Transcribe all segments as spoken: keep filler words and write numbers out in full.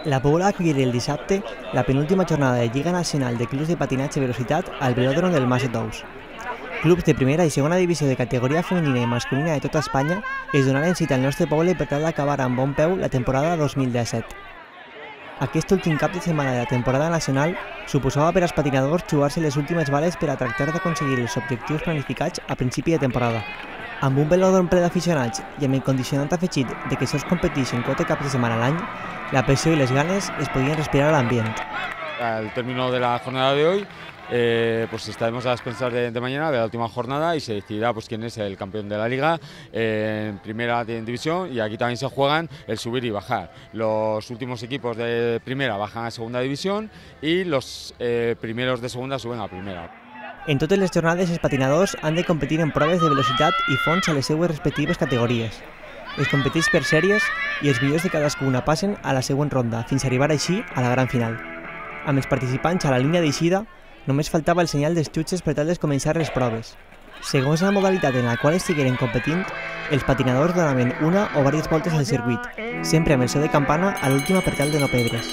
La Pobla va acollir el dissabte la penúltima jornada de Lliga Nacional de Clubs de Patinatge Velocitat al velòdrom del Mas de Tous. Clubs de primera i segona divisió de categoria femenina i masculina de tota Espanya es donaren cita al nostre poble per tal d'acabar amb bon peu la temporada dos mil disset. Aquest últim cap de setmana de la temporada nacional suposava per als patinadors jugar-se les últimes bales per a tractar d'aconseguir els objectius planificats a principi de temporada. Amb un velòdrom ple d'aficionats i amb el condicionant afegit de que sols competeixen quatre caps de setmana a l'any, la pressió y las ganas es podían respirar al ambiente. Al término de la jornada de hoy, eh, pues estaremos a las expensas de, de mañana, de la última jornada, y se decidirá pues quién es el campeón de la liga eh, en primera división, y aquí también se juegan el subir y bajar. Los últimos equipos de primera bajan a segunda división y los eh, primeros de segunda suben a primera. En totes les jornades els patinadors han de competir en proves de velocitat i fons a les seues respectives categories. Es competeix per sèries i els millors de cadascuna passen a la següent ronda, fins a arribar així a la gran final. Amb els participants a la línia d'eixida, només faltava el senyal dels jutges per tal de començar les proves. Segons la modalitat en la qual estigueren competint, els patinadors donaven una o diverses voltes al circuit, sempre amb el so de campana a l'última per tal de no perdre's.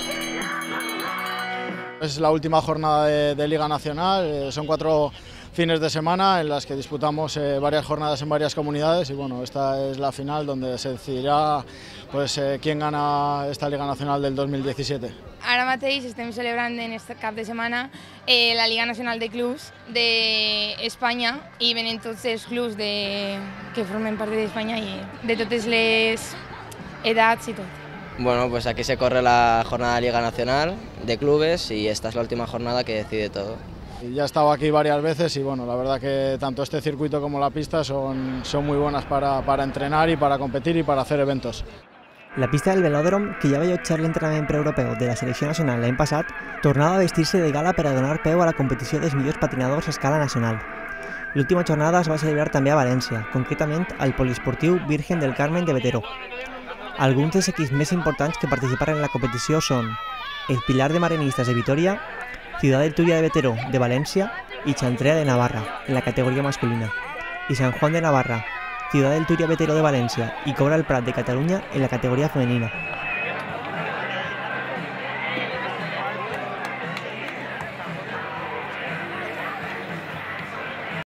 Es la última jornada de, de Liga Nacional, eh, son cuatro fines de semana en las que disputamos eh, varias jornadas en varias comunidades y bueno, esta es la final donde se decidirá pues, eh, quién gana esta Liga Nacional del dos mil diecisiete. Ara mateix estem celebrant en aquest cap de setmana eh, la Liga Nacional de Clubs d'Espanya i venen tots els clubs de, que formen part d'Espanya i de totes les edats i tot. Bueno, pues aquí se corre la jornada de Liga Nacional de clubes y esta es la última jornada que decide todo. Ya he estado aquí varias veces y bueno, la verdad que tanto este circuito como la pista son, son muy buenas para, para entrenar y para competir y para hacer eventos. La pista del velòdrom, que ja va allotjar l'entrenament preeuropeu de la selecció nacional l'any passat, tornava a vestir-se de gala per a donar peu a la competició dels millors patinadors a escala nacional. L'última jornada es va celebrar també a València, concretament al Poliesportiu Virgen del Carmen de Veteró. Alguns dels equips més importants que participaren en la competició són el Pilar de Marenistas de Vitoria, Ciudad del Turia de Veteró de València i Xantrea de Navarra, en la categoria masculina, i San Juan de Navarra, Ciudad del Turia Veteró de València i Cobra el Prat de Catalunya en la categoria femenina.